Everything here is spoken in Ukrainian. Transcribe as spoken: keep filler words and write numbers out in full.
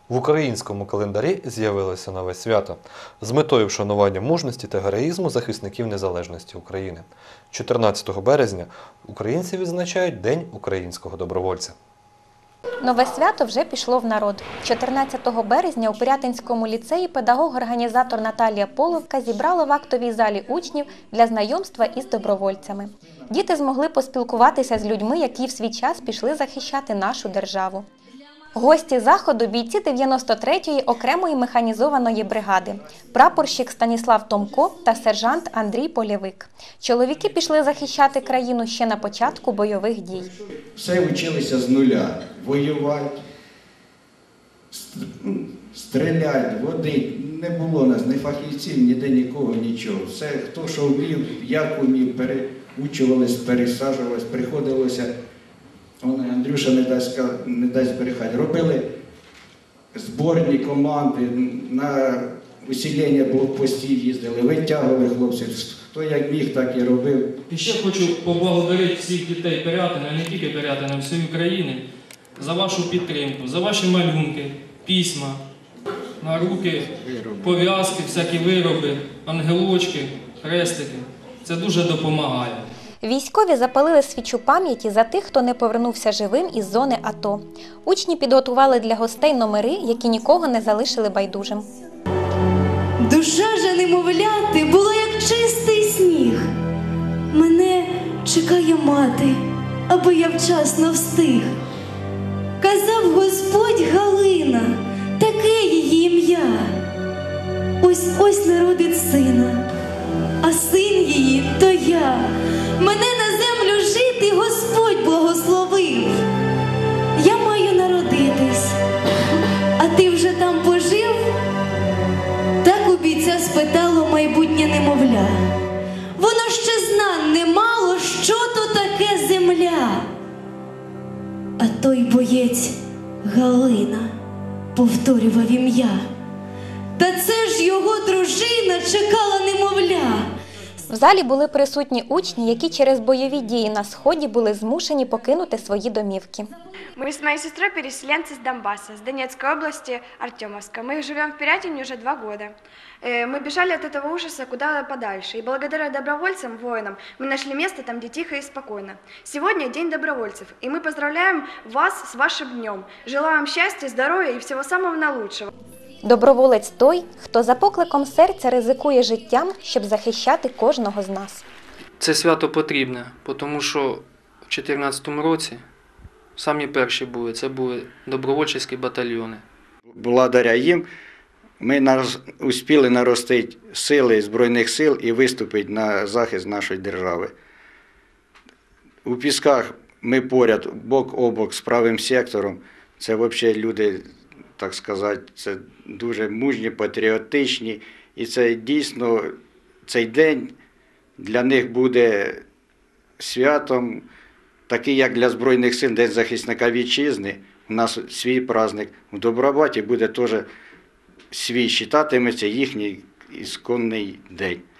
В українському календарі з'явилося нове свято з метою вшанування мужності та героїзму захисників незалежності України. чотирнадцятого березня українці відзначають День українського добровольця. Нове свято вже пішло в народ. чотирнадцятого березня у Пирятинському ліцеї педагог-організатор Наталія Половка зібрала в актовій залі учнів для знайомства із добровольцями. Діти змогли поспілкуватися з людьми, які в свій час пішли захищати нашу державу. Гості заходу – бійці дев'яносто третьої окремої механізованої бригади, прапорщик Станіслав Томко та сержант Андрій Полєвик. Чоловіки пішли захищати країну ще на початку бойових дій. Все вчилися з нуля – воювати, стріляти, водити. Не було нас ні фахівців, ніде нікого, нічого. Все, хто що вмів, як вмів, переучувались, пересаджувались, приходилося. Андрюша не дасть, не дасть зберігати. Робили зборні команди, на усилення блокпостів їздили, витягували хлопців. Хто як міг, так і робив. І ще хочу поблагодарити всіх дітей Пирятина, не тільки Пирятина, а всієї України, за вашу підтримку, за ваші малюнки, письма, на руки, пов'язки, всякі вироби, ангелочки, хрестики. Це дуже допомагає. Військові запалили свічу пам'яті за тих, хто не повернувся живим із зони АТО. Учні підготували для гостей номери, які нікого не залишили байдужим. Душа же немовляти була, як чистий сніг. Мене чекає мати, аби я вчасно встиг. Казав Господь Галина, таке її ім'я. Ось-ось народить сина, а син її – то я. Мене на землю жити Господь благословив. Я маю народитись, а ти вже там пожив? Так у бійця спитало майбутнє немовля. Воно ще знань не мало, що то таке земля. А той боєць Галина повторював ім'я. Та це ж його дружина чекала немовля. В залі були присутні учні, які через бойові дії на Сході були змушені покинути свої домівки. Мы с моей сестрой переселенцы с Донбасса, с Донецкой области, Артемовска. Мы живем в Пирятине уже два года. Мы бежали от этого ужаса куда подальше. И благодаря добровольцам, воинам, мы нашли место там, где тихо и спокойно. Сегодня День добровольцев, и мы поздравляем вас с вашим днем. Желаем вам счастья, здоровья и всего самого наилучшего. Доброволець той, хто за покликом серця ризикує життям, щоб захищати кожного з нас. Це свято потрібне, тому що в дві тисячі чотирнадцятому році самі перші були, це були добровольчі батальйони. Благодаря їм ми успіли наростити сили Збройних сил і виступити на захист нашої держави. У Пісках ми поряд, бок о бок з правим сектором. Це взагалі люди, так сказати, це дуже мужні, патріотичні. І це дійсно, цей день для них буде святом, такий, як для Збройних сил, День захисника вітчизни. У нас свій праздник. В Добробаті буде теж свій, вважатиметься їхній ісконний день.